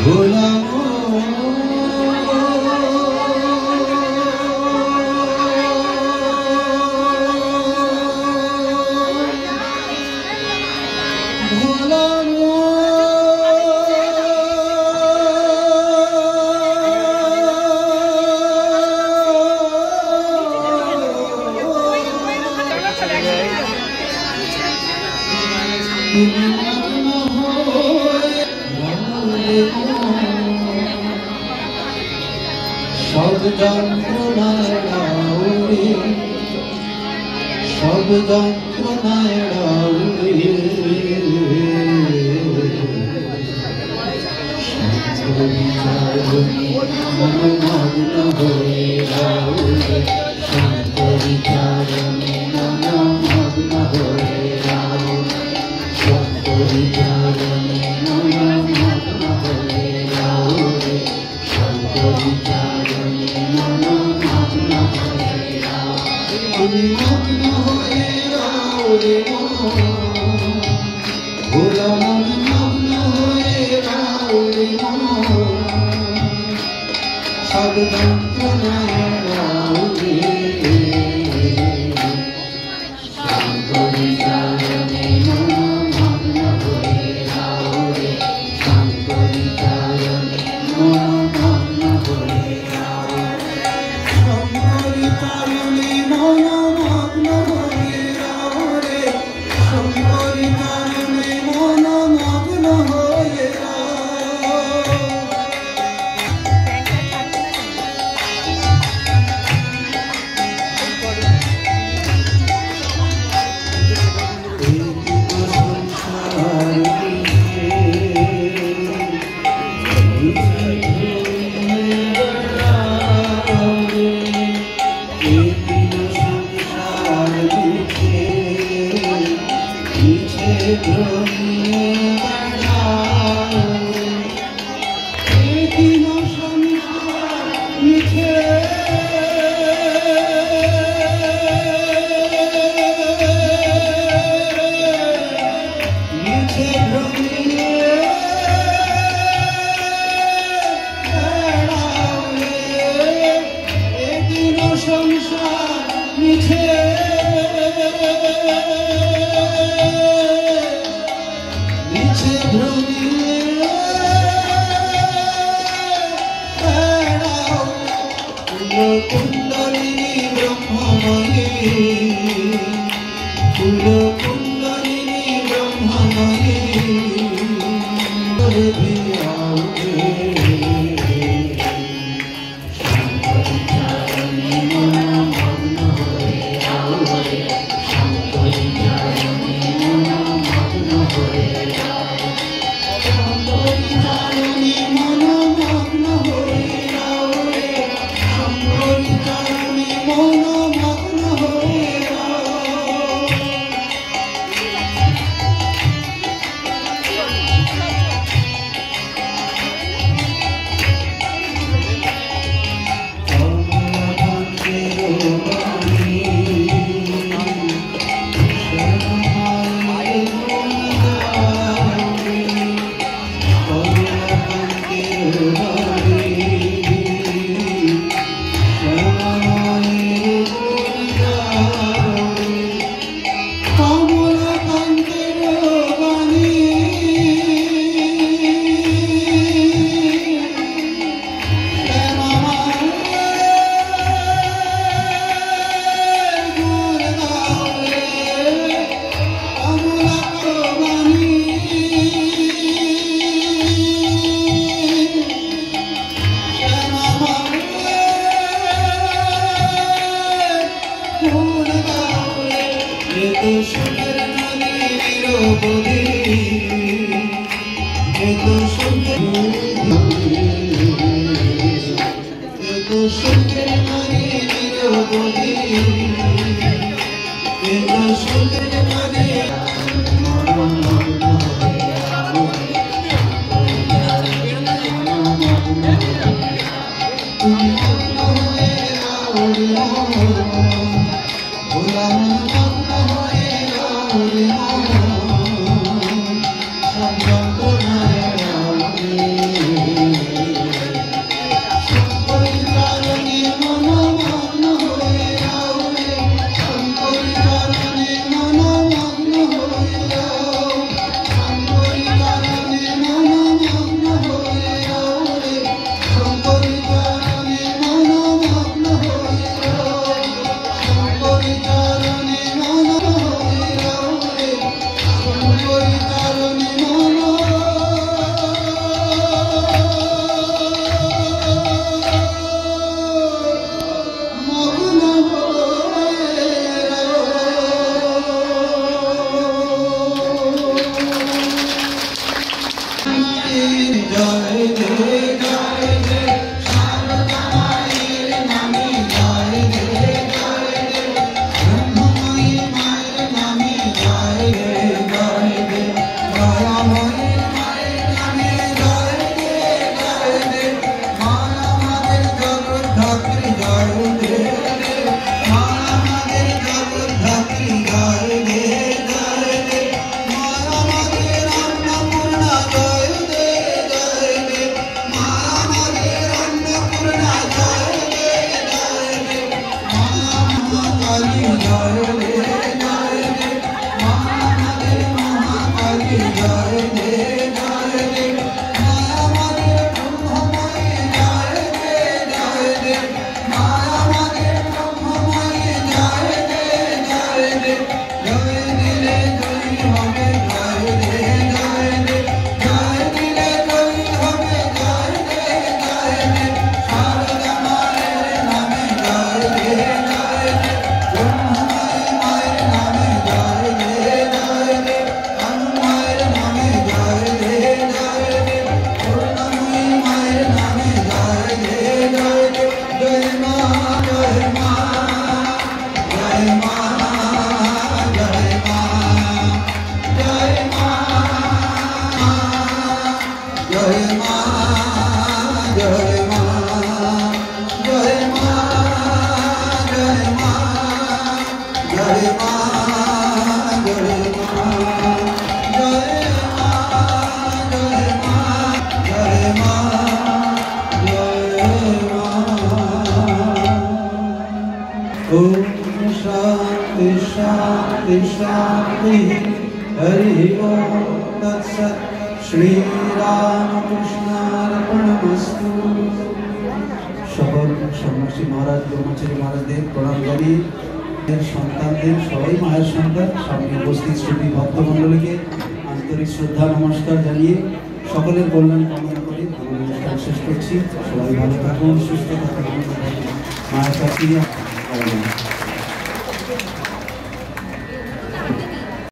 सब যন্ত্রণায় উড়ে সব যন্ত্রণায় উড়ে মনমগ্ন হয়ে উড়ে শঙ্করী চরণে মনমগ্ন হয়ে শঙ্করী চরণে মনমগ্ন হয়ে উড়ে শঙ্করী মগ্ন হয়ে রে ভোলা মন মগ্ন হয়ে রে সব যন্ত্রণায় রে শঙ্করী চরণে মগ্ন হয়ে রে শঙ্করী চরণে মগ্ন হয়ে শঙ্করী চরণে মনমগ্ন হয়ে রে শঙ্করী চরণে মনমগ্ন হয়ে কুণ্ডলিনী ব্রহ্মময়ী কুণ্ডলিনী ব্রহ্মময়ী শঙ্করী চরণে মনমগ্ন হয়ে শঙ্করী চরণে মনমগ্ন হয়ে শঙ্করী চরণে মনমগ্ন হয়ে শঙ্করী চরণে মনমগ্ন হয়ে জয় দে জয় দে সারদা মায়ের নামে জয় দে জয় দে ব্রহ্মময়ী মায়ের নামে জয় দে জয় দে দয়াময়ী মায়ের নামে জয় দে জয় দে মা আমাদের জগদ্ধাত্রী জয় দে মা আমাদের জগদ্ধাত্রী জয় দে জয় দে মা আমাদের অন্নপূর্ণা জয় দে জয় দে মা আমাদের অন্নপূর্ণা জয় দে জয় দে মা মহাকালী জয় দে জয় দে মা আমাদের মহাকালী জয় দে জয় দে মা আমাদের ব্রহ্মময়ী জয় দে জয় দে মা আমাদের ব্রহ্মময়ী জয় দে জয় দে জয় দিলে জয় হবে জয় দে জয় দে জয় দিলে জয় হবে জয় দে জয় দে সারদা মায়ের নামে জয় দে জয় দে ব্রহ্মময়ী মায়ের নামে জয় দে জয় দে অনুমায়ের নামে জয় দে জয় দে করুণাময়ী মায়ের নামে জয় দে জয় দে জয় মা জয় মা জয় মা জয় মা জয় মা জয় মা জয় মা জয় মা জয় মা জয় মা জয় মা জয় মা ओम शांति शांति शांति हरि ओम तत्सत् श्री रामकृष्णार्पणमस्तु সকল সন্ন্যাসী মহারাজ ব্রহ্মচারী মহারাজদের প্রণাম জানিয়ে সন্তানদের সবাই মায়ের সন্তান সামনে উপস্থিত শ্রুতি ভক্তমণ্ডলীকে আন্তরিক শ্রদ্ধা নমস্কার জানিয়ে সকলের কল্যাণ কামনা করে আমার অনুষ্ঠান শেষ করছি। সবাই ভালো থাকুন, সুস্থ থাকুন, মায়ের কাছে